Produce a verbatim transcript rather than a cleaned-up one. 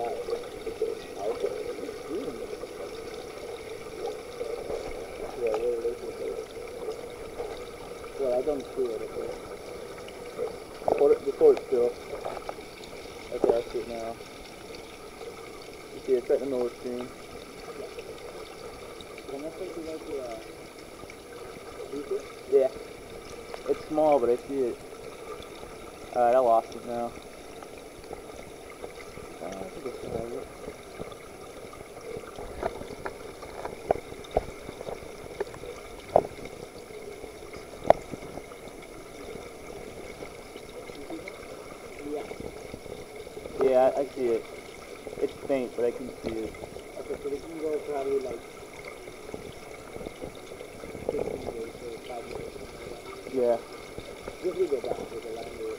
that. Okay. Mm. Yeah, where it is. Well, I don't see it. Okay. Hold it, just hold it still. Okay, I see it now. You see, it's right in the middle of the screen. Can I take you like the, uh, speaker? Yeah. It's small, but I see it. Alright, I lost it now. Uh, I think I still have it. Yeah. Yeah, I, I see it. It's faint, but I can see it. Okay, so we can go probably like fifteen days or five minutes. Yeah. Just leave it down for the line.